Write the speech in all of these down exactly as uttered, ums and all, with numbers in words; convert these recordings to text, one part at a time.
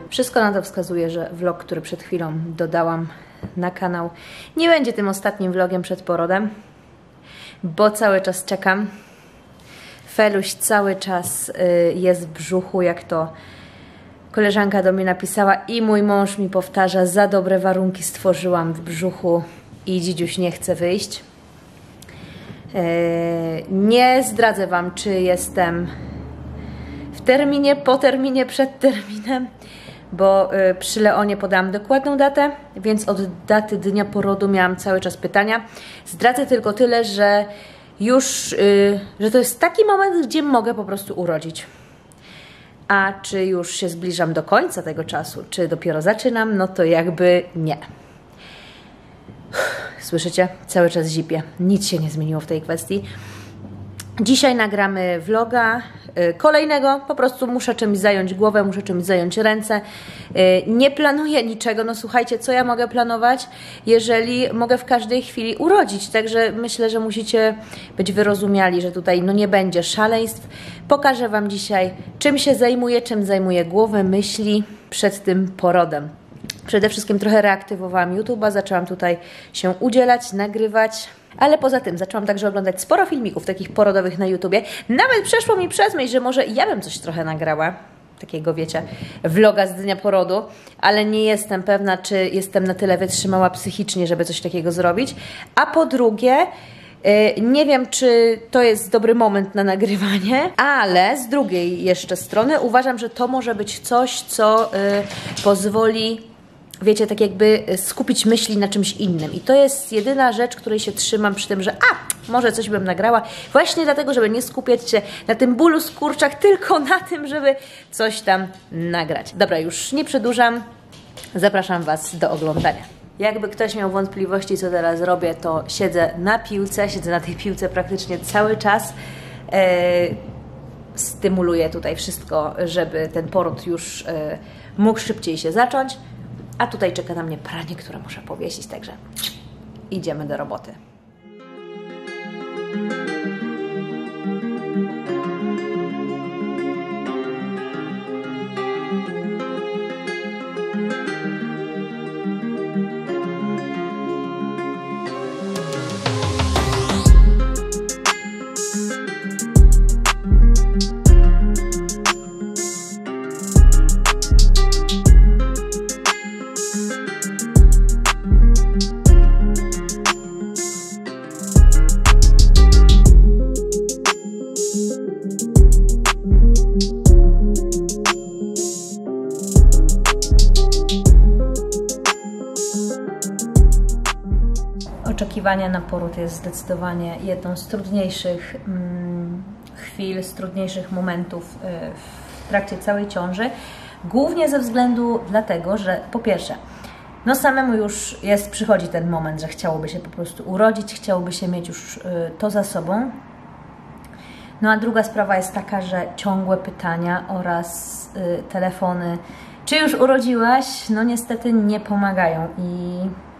Wszystko na to wskazuje, że vlog, który przed chwilą dodałam na kanał, nie będzie tym ostatnim vlogiem przed porodem, bo cały czas czekam. Feluś cały czas jest w brzuchu, jak to koleżanka do mnie napisała i mój mąż mi powtarza, za dobre warunki stworzyłam w brzuchu i dzidziuś nie chce wyjść. Nie zdradzę Wam, czy jestem w terminie, po terminie, przed terminem, bo przy Leonie podałam dokładną datę, więc od daty dnia porodu miałam cały czas pytania. Zdradzę tylko tyle, że już, że to jest taki moment, gdzie mogę po prostu urodzić. A czy już się zbliżam do końca tego czasu, czy dopiero zaczynam, no to jakby nie. Słyszycie? Cały czas zipię. Nic się nie zmieniło w tej kwestii. Dzisiaj nagramy vloga kolejnego. Po prostu muszę czymś zająć głowę, muszę czymś zająć ręce. Nie planuję niczego. No słuchajcie, co ja mogę planować, jeżeli mogę w każdej chwili urodzić. Także myślę, że musicie być wyrozumiali, że tutaj no nie będzie szaleństw. Pokażę Wam dzisiaj, czym się zajmuję, czym zajmuję głowę, myśli przed tym porodem. Przede wszystkim trochę reaktywowałam YouTube'a, zaczęłam tutaj się udzielać, nagrywać, ale poza tym zaczęłam także oglądać sporo filmików takich porodowych na YouTubie. Nawet przeszło mi przez myśl, że może ja bym coś trochę nagrała, takiego wiecie, vloga z dnia porodu, ale nie jestem pewna, czy jestem na tyle wytrzymała psychicznie, żeby coś takiego zrobić. A po drugie, nie wiem, czy to jest dobry moment na nagrywanie, ale z drugiej jeszcze strony uważam, że to może być coś, co pozwoli, wiecie, tak jakby skupić myśli na czymś innym. I to jest jedyna rzecz, której się trzymam przy tym, że a, może coś bym nagrała, właśnie dlatego, żeby nie skupiać się na tym bólu z kurczak, tylko na tym, żeby coś tam nagrać. Dobra, już nie przedłużam, zapraszam Was do oglądania. Jakby ktoś miał wątpliwości, co teraz robię, to siedzę na piłce, siedzę na tej piłce praktycznie cały czas. Eee, stymuluję tutaj wszystko, żeby ten poród już e, mógł szybciej się zacząć. A tutaj czeka na mnie pranie, które muszę powiesić, także idziemy do roboty. Oczekiwania na poród jest zdecydowanie jedną z trudniejszych mm, chwil, z trudniejszych momentów y, w trakcie całej ciąży. Głównie ze względu dlatego, że po pierwsze, no samemu już jest, przychodzi ten moment, że chciałoby się po prostu urodzić, chciałoby się mieć już y, to za sobą. No a druga sprawa jest taka, że ciągłe pytania oraz y, telefony, czy już urodziłaś, no niestety nie pomagają i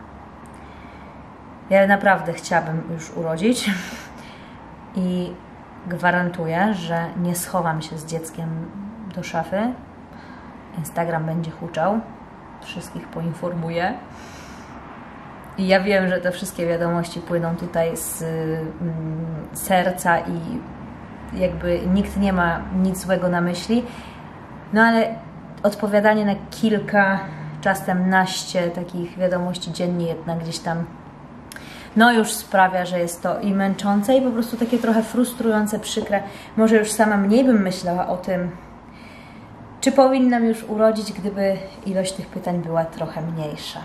ja naprawdę chciałabym już urodzić i gwarantuję, że nie schowam się z dzieckiem do szafy. Instagram będzie huczał, wszystkich poinformuję. I ja wiem, że te wszystkie wiadomości płyną tutaj z mm, serca i jakby nikt nie ma nic złego na myśli. No ale odpowiadanie na kilka, czasem naście takich wiadomości dziennie jednak gdzieś tam no już sprawia, że jest to i męczące, i po prostu takie trochę frustrujące, przykre. Może już sama mniej bym myślała o tym, czy powinnam już urodzić, gdyby ilość tych pytań była trochę mniejsza.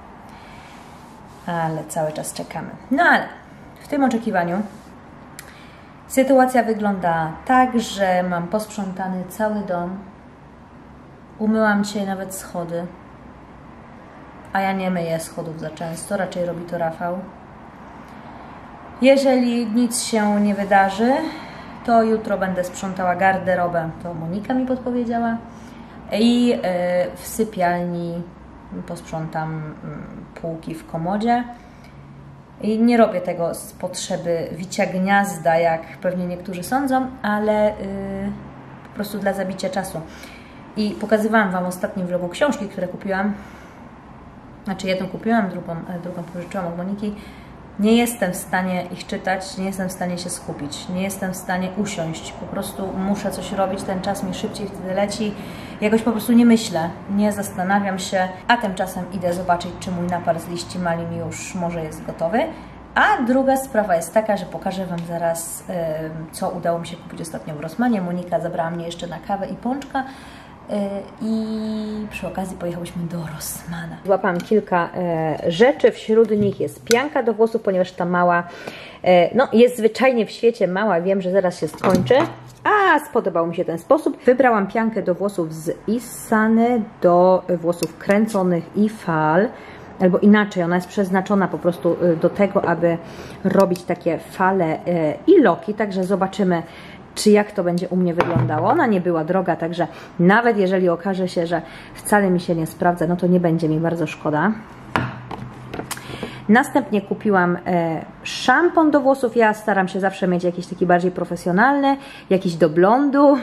Ale cały czas czekamy. No ale w tym oczekiwaniu sytuacja wygląda tak, że mam posprzątany cały dom. Umyłam dzisiaj nawet schody, a ja nie myję schodów za często, raczej robi to Rafał. Jeżeli nic się nie wydarzy, to jutro będę sprzątała garderobę, to Monika mi podpowiedziała, i w sypialni posprzątam półki w komodzie. I nie robię tego z potrzeby wicia gniazda, jak pewnie niektórzy sądzą, ale po prostu dla zabicia czasu. I pokazywałam Wam w ostatnim vlogu książki, które kupiłam. Znaczy jedną kupiłam, drugą, drugą pożyczyłam od Moniki. Nie jestem w stanie ich czytać, nie jestem w stanie się skupić, nie jestem w stanie usiąść. Po prostu muszę coś robić, ten czas mi szybciej wtedy leci. Jakoś po prostu nie myślę, nie zastanawiam się, a tymczasem idę zobaczyć, czy mój napar z liści malin już może jest gotowy. A druga sprawa jest taka, że pokażę Wam zaraz, co udało mi się kupić ostatnio w Rossmanie. Monika zabrała mnie jeszcze na kawę i pączka. I przy okazji pojechałyśmy do Rossmana. Złapałam kilka e, rzeczy, wśród nich jest pianka do włosów, ponieważ ta mała e, no, jest zwyczajnie w świecie mała, wiem, że zaraz się skończy, a spodobał mi się ten sposób. Wybrałam piankę do włosów z Issany, do włosów kręconych i fal, albo inaczej, ona jest przeznaczona po prostu do tego, aby robić takie fale e, i loki, także zobaczymy, czy jak to będzie u mnie wyglądało. Ona nie była droga, także nawet jeżeli okaże się, że wcale mi się nie sprawdza, no to nie będzie mi bardzo szkoda. Następnie kupiłam e, szampon do włosów. Ja staram się zawsze mieć jakiś taki bardziej profesjonalny, jakiś do blondu.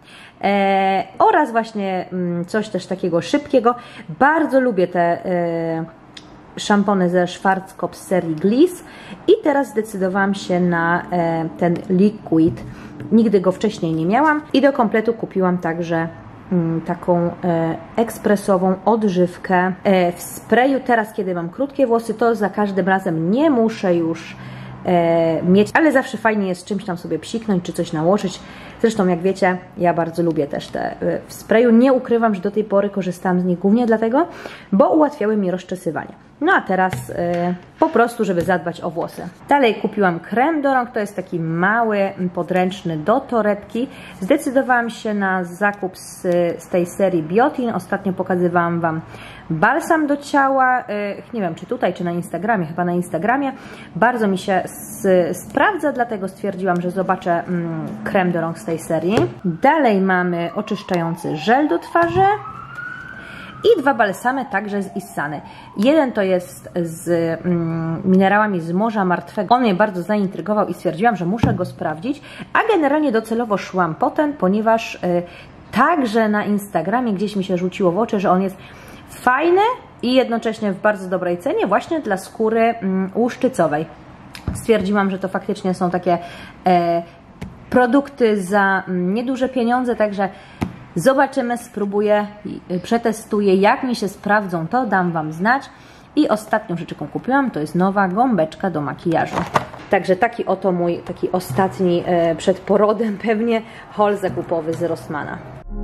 E, oraz właśnie mm, coś też takiego szybkiego. Bardzo lubię te e, szampony ze Schwarzkopf z serii Gliss i teraz zdecydowałam się na e, ten liquid. Nigdy go wcześniej nie miałam i do kompletu kupiłam także mm, taką e, ekspresową odżywkę e, w sprayu. Teraz, kiedy mam krótkie włosy, to za każdym razem nie muszę już e, mieć, ale zawsze fajnie jest czymś tam sobie psiknąć czy coś nałożyć. Zresztą, jak wiecie, ja bardzo lubię też te e, w sprayu. Nie ukrywam, że do tej pory korzystałam z nich głównie dlatego, bo ułatwiały mi rozczesywanie. No a teraz y, po prostu, żeby zadbać o włosy. Dalej kupiłam krem do rąk, to jest taki mały, podręczny do torebki. Zdecydowałam się na zakup z, z tej serii Biotin. Ostatnio pokazywałam Wam balsam do ciała. Y, nie wiem, czy tutaj, czy na Instagramie, chyba na Instagramie. Bardzo mi się z, sprawdza, dlatego stwierdziłam, że zobaczę mm, krem do rąk z tej serii. Dalej mamy oczyszczający żel do twarzy. I dwa balsamy także z Issany. Jeden to jest z mm, minerałami z Morza Martwego. On mnie bardzo zaintrygował i stwierdziłam, że muszę go sprawdzić. A generalnie docelowo szłam po ten, ponieważ y, także na Instagramie gdzieś mi się rzuciło w oczy, że on jest fajny i jednocześnie w bardzo dobrej cenie właśnie dla skóry mm, łuszczycowej. Stwierdziłam, że to faktycznie są takie e, produkty za mm, nieduże pieniądze, także zobaczymy, spróbuję, przetestuję, jak mi się sprawdzą, to dam Wam znać. I ostatnią rzecz, jaką kupiłam, to jest nowa gąbeczka do makijażu. Także taki oto mój, taki ostatni e, przed porodem pewnie haul zakupowy z Rossmana.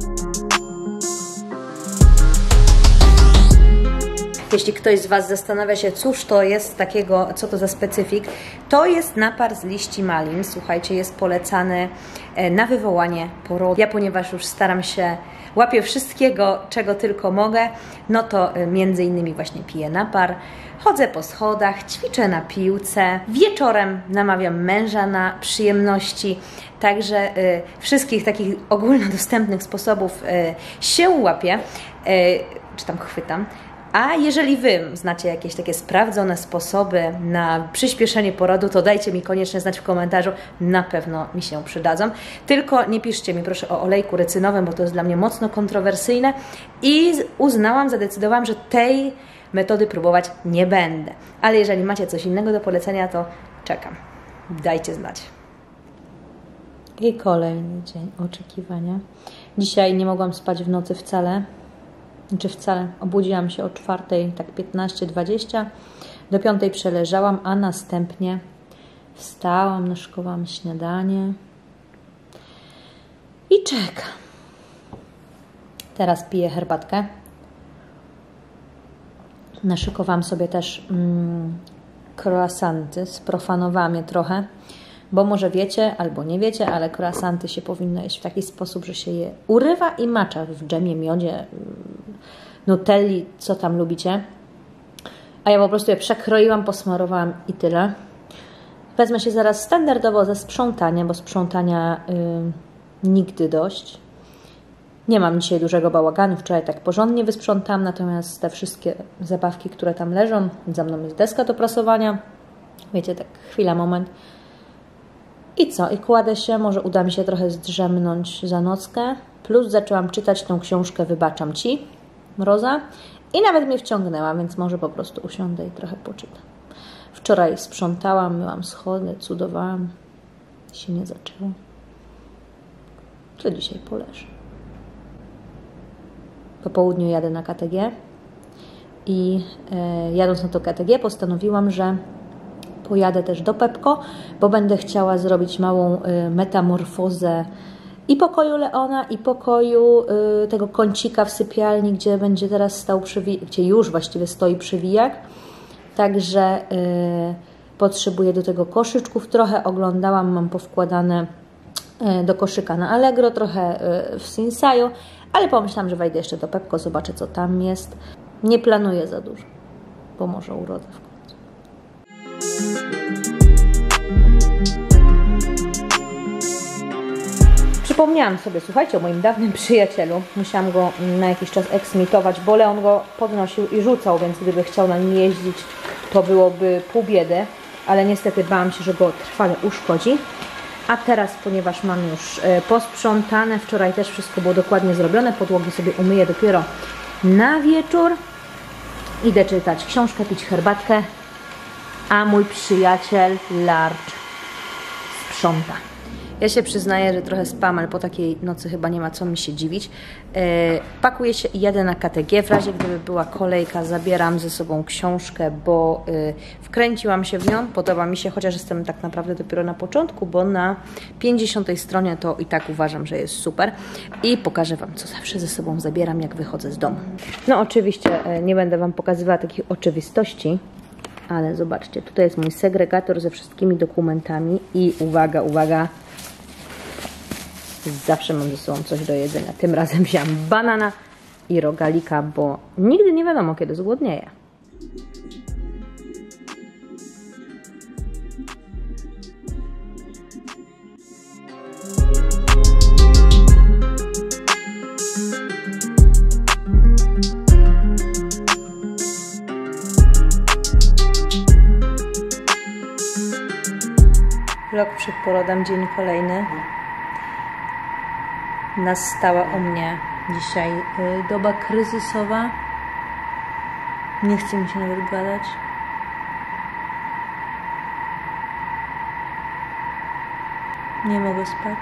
Jeśli ktoś z Was zastanawia się, cóż to jest takiego, co to za specyfik, to jest napar z liści malin. Słuchajcie, jest polecany na wywołanie porodu. Ja, ponieważ już staram się, łapię wszystkiego, czego tylko mogę, no to między innymi właśnie piję napar, chodzę po schodach, ćwiczę na piłce, wieczorem namawiam męża na przyjemności, także y, wszystkich takich ogólnodostępnych sposobów y, się łapię, y, czy tam chwytam. A jeżeli Wy znacie jakieś takie sprawdzone sposoby na przyspieszenie porodu, to dajcie mi koniecznie znać w komentarzu, na pewno mi się przydadzą. Tylko nie piszcie mi proszę o olejku rycynowym, bo to jest dla mnie mocno kontrowersyjne i uznałam, zadecydowałam, że tej metody próbować nie będę. Ale jeżeli macie coś innego do polecenia, to czekam. Dajcie znać. I kolejny dzień oczekiwania. Dzisiaj nie mogłam spać w nocy wcale. Znaczy wcale, obudziłam się o czwartej, tak piętnaście dwadzieścia, do piątej przeleżałam, a następnie wstałam, naszykowałam śniadanie i czekam. Teraz piję herbatkę. Naszykowałam sobie też mm, croissanty, sprofanowałam je trochę, bo może wiecie, albo nie wiecie, ale croissanty się powinno jeść w taki sposób, że się je urywa i macza w dżemie, miodzie, nutelli, co tam lubicie. A ja po prostu je przekroiłam, posmarowałam i tyle. Wezmę się zaraz standardowo za sprzątanie, bo sprzątania yy, nigdy dość. Nie mam dzisiaj dużego bałaganu, wczoraj tak porządnie wysprzątałam, natomiast te wszystkie zabawki, które tam leżą, za mną jest deska do prasowania. Wiecie, tak chwila, moment. I co? I kładę się, może uda mi się trochę zdrzemnąć za nockę. Plus zaczęłam czytać tą książkę Wybaczam Ci, Mroza. I nawet mnie wciągnęła, więc może po prostu usiądę i trochę poczytam. Wczoraj sprzątałam, myłam schody, cudowałam. Się nie zaczęło. To dzisiaj poleżę. Po południu jadę na K T G. I e, jadąc na to K T G postanowiłam, że pojadę też do Pepco, bo będę chciała zrobić małą e, metamorfozę i pokoju Leona, i pokoju y, tego kącika w sypialni, gdzie będzie teraz stał przywijak, gdzie już właściwie stoi przywijak. Także y, potrzebuję do tego koszyczków. Trochę oglądałam, mam powkładane y, do koszyka na Allegro, trochę y, w Sinsaju, ale pomyślałam, że wejdę jeszcze do Pepco, zobaczę, co tam jest. Nie planuję za dużo, bo może urodę w końcu. Przypomniałam sobie, słuchajcie, o moim dawnym przyjacielu. Musiałam go na jakiś czas eksmitować, bo Leon go podnosił i rzucał, więc gdyby chciał na nim jeździć, to byłoby pół biedy. Ale niestety bałam się, że go trwale uszkodzi. A teraz, ponieważ mam już posprzątane, wczoraj też wszystko było dokładnie zrobione, podłogi sobie umyję dopiero na wieczór. Idę czytać książkę, pić herbatkę, a mój przyjaciel Larch sprząta. Ja się przyznaję, że trochę spam, ale po takiej nocy chyba nie ma co mi się dziwić. Yy, pakuję się i jadę na K T G. W razie gdyby była kolejka, zabieram ze sobą książkę, bo yy, wkręciłam się w nią. Podoba mi się, chociaż jestem tak naprawdę dopiero na początku, bo na pięćdziesiątej stronie to i tak uważam, że jest super. I pokażę Wam, co zawsze ze sobą zabieram, jak wychodzę z domu. No oczywiście yy, nie będę Wam pokazywała takich oczywistości, ale zobaczcie, tutaj jest mój segregator ze wszystkimi dokumentami i uwaga, uwaga, zawsze mam ze sobą coś do jedzenia. Tym razem wziąłam banana i rogalika, bo nigdy nie wiadomo, kiedy zgłodnieję. Vlog przed porodem, dzień kolejny. Nastała u mnie dzisiaj y, doba kryzysowa. Nie chce mi się nawet gadać. Nie mogę spać.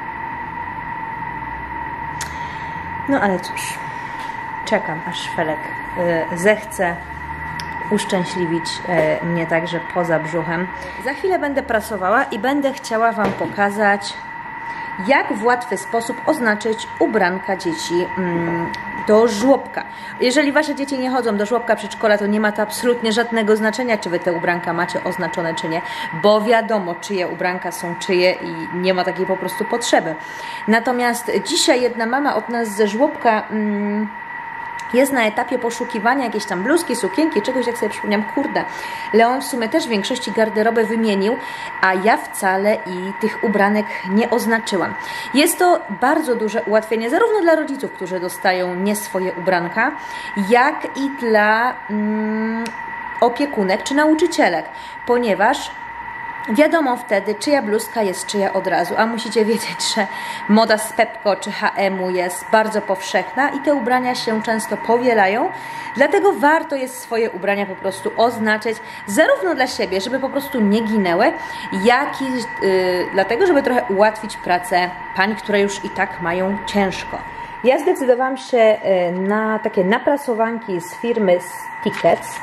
No ale cóż, czekam, aż Felek y, zechce uszczęśliwić y, mnie także poza brzuchem. Za chwilę będę prasowała i będę chciała Wam pokazać, jak w łatwy sposób oznaczyć ubranka dzieci mm, do żłobka. Jeżeli Wasze dzieci nie chodzą do żłobka, przedszkola, to nie ma to absolutnie żadnego znaczenia, czy Wy te ubranka macie oznaczone, czy nie, bo wiadomo, czyje ubranka są czyje i nie ma takiej po prostu potrzeby. Natomiast dzisiaj jedna mama od nas ze żłobka mm, jest na etapie poszukiwania jakiejś tam bluzki, sukienki, czegoś, jak sobie przypomniałam, kurde, Leon w sumie też w większości garderoby wymienił, a ja wcale i tych ubranek nie oznaczyłam. Jest to bardzo duże ułatwienie, zarówno dla rodziców, którzy dostają nie swoje ubranka, jak i dla mm, opiekunek czy nauczycielek, ponieważ wiadomo wtedy, czyja bluzka jest czyja od razu, a musicie wiedzieć, że moda z Pepco czy H and M jest bardzo powszechna i te ubrania się często powielają, dlatego warto jest swoje ubrania po prostu oznaczyć, zarówno dla siebie, żeby po prostu nie ginęły, jak i yy, dlatego, żeby trochę ułatwić pracę pań, które już i tak mają ciężko. Ja zdecydowałam się yy, na takie naprasowanki z firmy Stickets.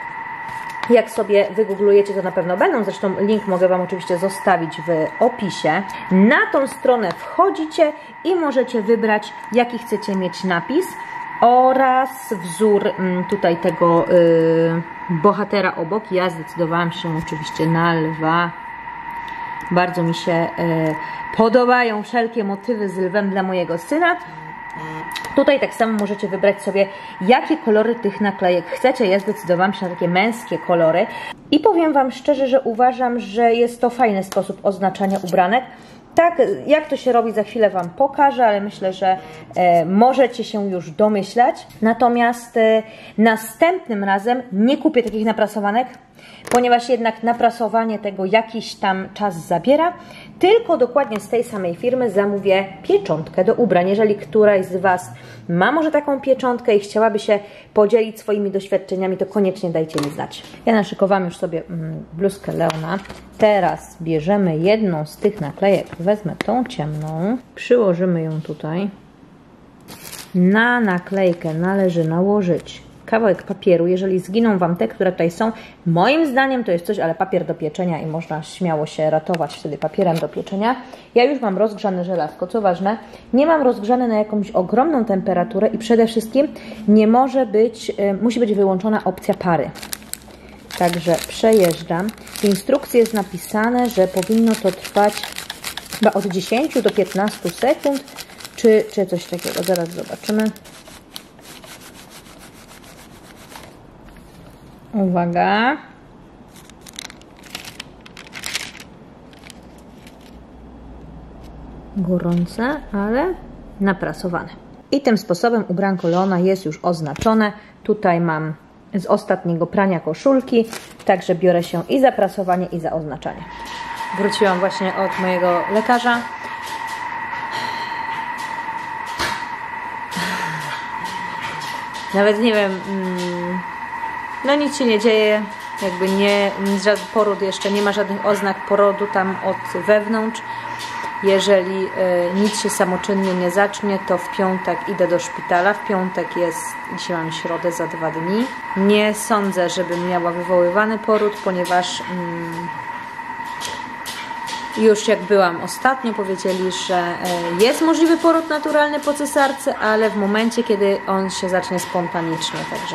Jak sobie wygooglujecie, to na pewno będą, zresztą link mogę Wam oczywiście zostawić w opisie. Na tą stronę wchodzicie i możecie wybrać, jaki chcecie mieć napis oraz wzór tutaj tego yy, bohatera obok. Ja zdecydowałam się oczywiście na lwa. Bardzo mi się yy, podobają wszelkie motywy z lwem dla mojego syna. Tutaj tak samo możecie wybrać sobie, jakie kolory tych naklejek chcecie. Ja zdecydowałam się na takie męskie kolory i powiem Wam szczerze, że uważam, że jest to fajny sposób oznaczania ubranek. Tak, jak to się robi, za chwilę Wam pokażę, ale myślę, że e, możecie się już domyślać. Natomiast e, następnym razem nie kupię takich naprasowanek, ponieważ jednak naprasowanie tego jakiś tam czas zabiera. tylko dokładnie z tej samej firmy zamówię pieczątkę do ubrań. Jeżeli któraś z Was ma może taką pieczątkę i chciałaby się podzielić swoimi doświadczeniami, to koniecznie dajcie mi znać. Ja naszykowałam już sobie bluzkę Leona. Teraz bierzemy jedną z tych naklejek, wezmę tą ciemną, przyłożymy ją tutaj. Na naklejkę należy nałożyć kawałek papieru. Jeżeli zginą Wam te, które tutaj są, moim zdaniem to jest coś, ale papier do pieczenia i można śmiało się ratować wtedy papierem do pieczenia. Ja już mam rozgrzane żelazko, co ważne, nie mam rozgrzane na jakąś ogromną temperaturę i przede wszystkim nie może być, y, musi być wyłączona opcja pary. Także przejeżdżam. W instrukcji jest napisane, że powinno to trwać chyba od dziesięciu do piętnastu sekund, czy, czy coś takiego. Zaraz zobaczymy. Uwaga. Gorące, ale naprasowane. I tym sposobem ubranko Leona jest już oznaczone. Tutaj mam z ostatniego prania koszulki, także biorę się i za prasowanie, i za oznaczanie. Wróciłam właśnie od mojego lekarza. Nawet nie wiem, no nic się nie dzieje, jakby nie, żaden poród jeszcze, nie ma żadnych oznak porodu tam od wewnątrz. Jeżeli y, nic się samoczynnie nie zacznie, to w piątek idę do szpitala. W piątek jest, dzisiaj mam środę, za dwa dni. Nie sądzę, żebym miała wywoływany poród, ponieważ mm, już jak byłam ostatnio, powiedzieli, że y, jest możliwy poród naturalny po cesarce, ale w momencie, kiedy on się zacznie spontanicznie, także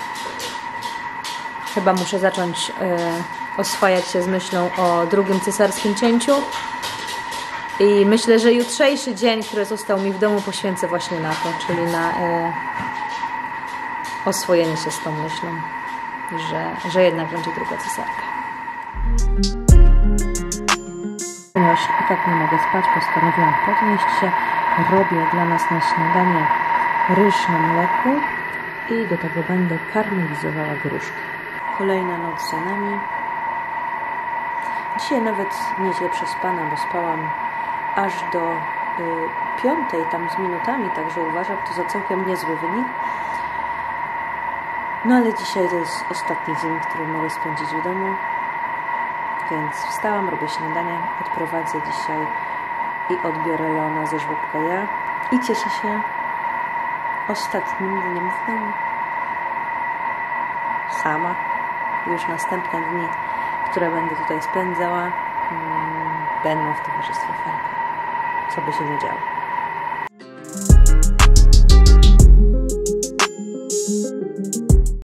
chyba muszę zacząć y, oswajać się z myślą o drugim cesarskim cięciu. I myślę, że jutrzejszy dzień, który został mi w domu, poświęcę właśnie na to, czyli na e, oswojenie się z tą myślą, że, że jednak będzie druga cesarka. Ponieważ i tak nie mogę spać, postanowiłam podnieść się. Robię dla nas na śniadanie ryż na mleku i do tego będę karmelizowała gruszkę. Kolejna noc za nami. Dzisiaj nawet nieźle przespana, bo spałam aż do y, piątej tam z minutami, także uważam to za całkiem niezły wynik. No ale dzisiaj to jest ostatni dzień, który mogę spędzić w domu, więc wstałam, robię śniadanie, odprowadzę dzisiaj i odbiorę Leona ze żłobka ja i cieszę się ostatnim dniem w domu. Sama. Już następne dni, które będę tutaj spędzała, hmm, będą w towarzystwie Franka. Co by się nie działo.